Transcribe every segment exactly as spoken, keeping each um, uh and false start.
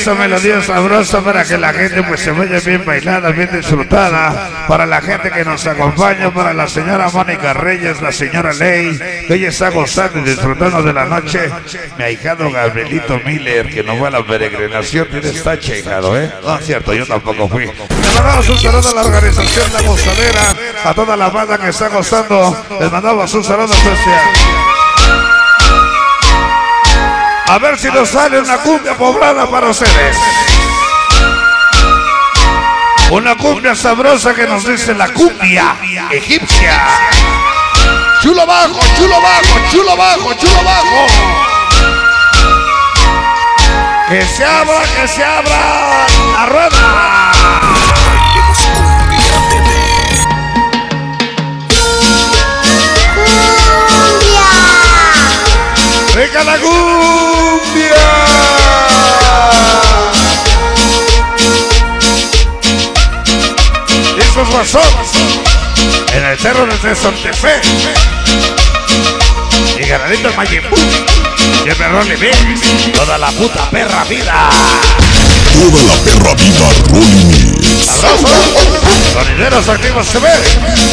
esa melodía sabrosa para que la gente pues se vaya bien bailada, bien disfrutada. Para la gente que nos acompaña, para la señora Mónica Reyes, la señora Ley, que ella está gozando y disfrutando de la noche. Mi ahijado Gabrielito Miller, que no va a la peregrinación, tiene esta ahijado, ¿eh? No es cierto, yo tampoco fui. Le mandamos un saludo a la organización La Gozadera, a toda la banda que está gozando. Les mandamos un saludo especial. A ver si nos sale una cumbia poblada para ustedes. Una cumbia sabrosa que nos dice la cumbia egipcia. Chulo bajo, chulo bajo, chulo bajo, chulo bajo. Que se abra, que se abra la rueda. ¡Venga la cumbia! Estos guasones en el cerro desde Santa Fe. Y ganadito el Mayimbu. Y el perro Mix. Toda la puta perra vida. Toda la perra vida, Rolling Mix. ¡Abrazo! Sonideros activos se ven.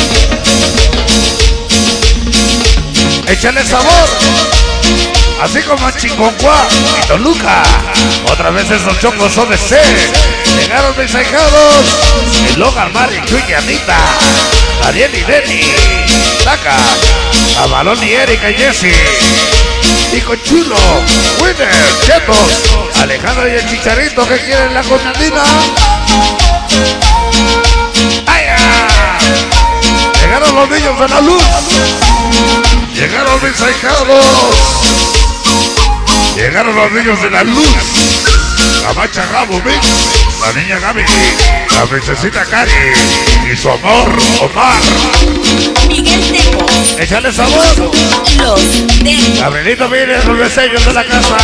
Échale sabor. Así como en Chinconcuá y Toluca. Otra vez esos chocos son de C. Llegaron mis ahijados. El Logan, Mari, Chuy y Anita. Ariel y Denny. Taca. Avalón y Erika y Jessie. Y con Chulo, Winner, Chetos, Alejandro y el Chicharito que quieren la comandina. ¡Ay! Llegaron los niños de la luz. Llegaron mis ahijados. Llegaron los niños de la luz. La macha Gabo Mix, la niña Gaby, la princesita Cari y su amor Omar. Miguel Teco. Échale sabor. Los Teco. Gabrielito viene los besellos de la casa.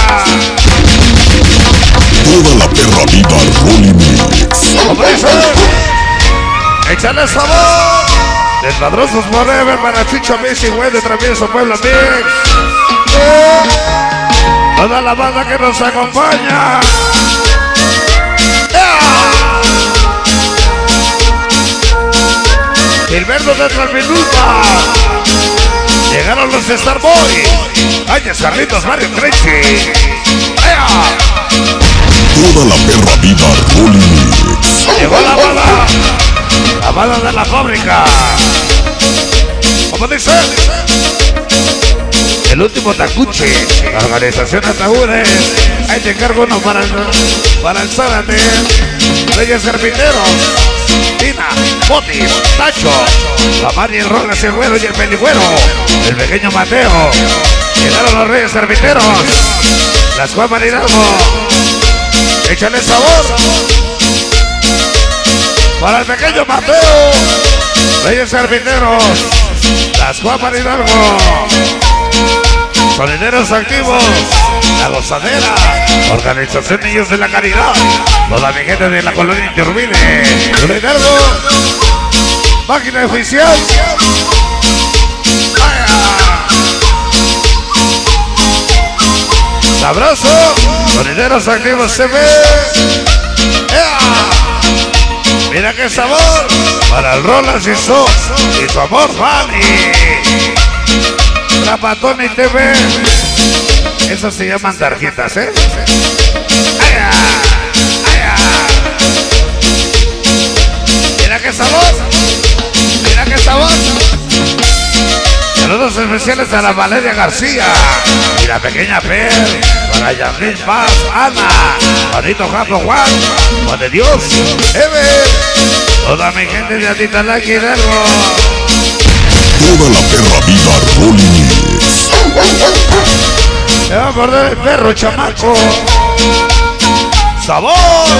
Toda la perra vida, Rolling Mix. ¿Cómo dices? Échale sabor. Desmadrosos forever para Chicho Mix y güey de Travieso Puebla Mix. Toda la banda que nos acompaña. Gilberto de Transminulpa. Llegaron los Starboy. Ayes, Carlitos, Mario Crazy. Toda la perra vida, Rolling Mix. Llegó la banda. La banda de la fábrica. ¿Cómo dice? El último Tacuche. La organización Ataúdes. Ahí te encargo uno para el, para el Zárate. Reyes Carpinteros. Tina, Botis, Tacho, la Mari, el Rolas, el Güero y el Peligüero, el pequeño Mateo. Llegaron los Reyes Carpinteros. Las Juan Hidalgo. Échale sabor. Para el pequeño Mateo. Reyes Carpinteros. Las Juan Hidalgo. Sonideros activos. La Gozadera. Organización Niños de la Caridad. Toda mi gente de la colonia Intervine. Hidalgo. Máquina oficial. Sabroso. Sonideros activos se ve. Mira qué sabor. Para el Rolas y su, y su amor, Fanny. Trapatón y T V. Esas se llaman tarjetas, ¿eh? ¡Ay, ay, ay! Mira qué sabor. Mira qué sabor. Saludos especiales a la Valeria García y la pequeña Per, para Yasmin Paz, Ana, Juanito Japo Juan, Juan de Dios, Ever, toda mi gente de Atitalá, Hidalgo. Toda la perra vida, Rolling Mix. Me va a acordar el perro, chamaco. Sabor.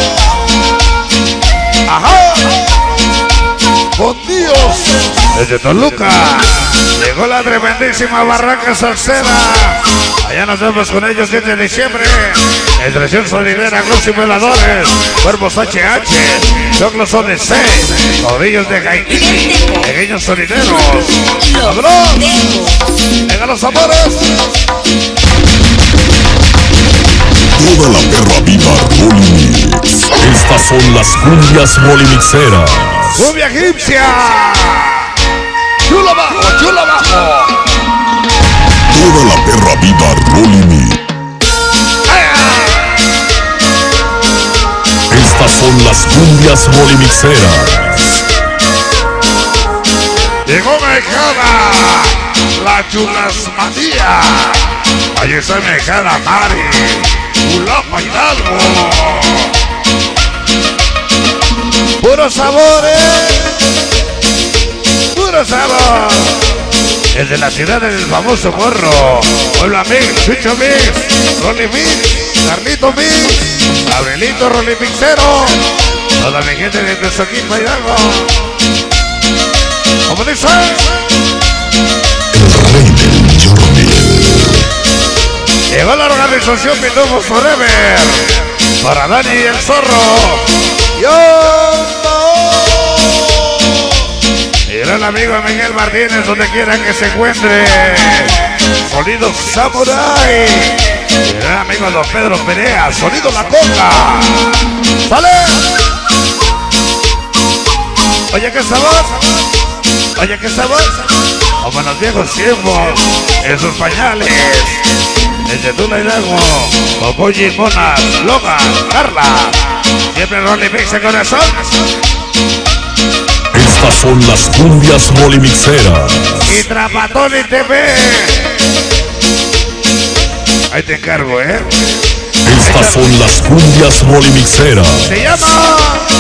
Ajá. Con Dios. Desde Toluca llegó la tremendísima Barranca Salsera. Allá nos vemos con ellos siete de diciembre. Expresión Solidera, Cruz y Veladores, Cuerpos H H, Choclos O D C, Ovillos de Haití, Pequeños Solideros. ¡Cabrón! ¡Venga los amores! Toda la perra vida, Rolling Mix. son las cumbias rolimixeras. ¡Cumbia egipcia! ¡Chulo abajo, chulo abajo! Toda la perra vida Rolimix. Estas son las cumbias rolimixeras. Llegó Mexicana, la chulasmanía. Ahí está Mexicana Mari, Ulapa Hidalgo. Puros sabores, puro sabor. El de la ciudad del famoso Morro, Puebla Mix, Chucho Mix, Rolimix, Carlito Mix, Gabrielito Rolimixero. Toda mi gente de Tezoquilpa Hidalgo. ¿Cómo dice? El rey del Jordi. Llegó la organización Pitufos Forever para Dani y el Zorro. Yo y el gran amigo Miguel Martínez, donde quiera que se encuentre. Sonido Samurai. Y el gran amigo Don Pedro Perea. Sonido La Coca. ¡Sale! Oye, qué sabor. Oye, qué sabor. Como en los viejos tiempos, en sus pañales. Desde Tula Hidalgo, Okoye, Monas, Logan, Carla. Siempre Rolimix de corazón. Estas son las cumbias rolimixeras. Y Trapatoni T V. Ahí te encargo, ¿eh? Estas son las cumbias rolimixeras. Se llama...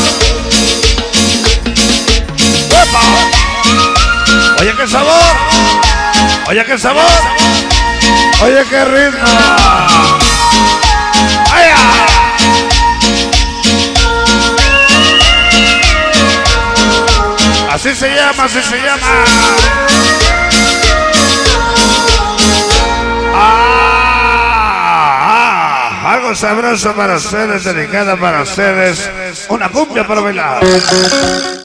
¡Epa! Oye, qué sabor. Oye, qué sabor. Oye, qué ritmo. ¡Ay! Así se llama, así se llama. Ah, ah, algo sabroso para ustedes, dedicada para ustedes. Una cumbia para bailar.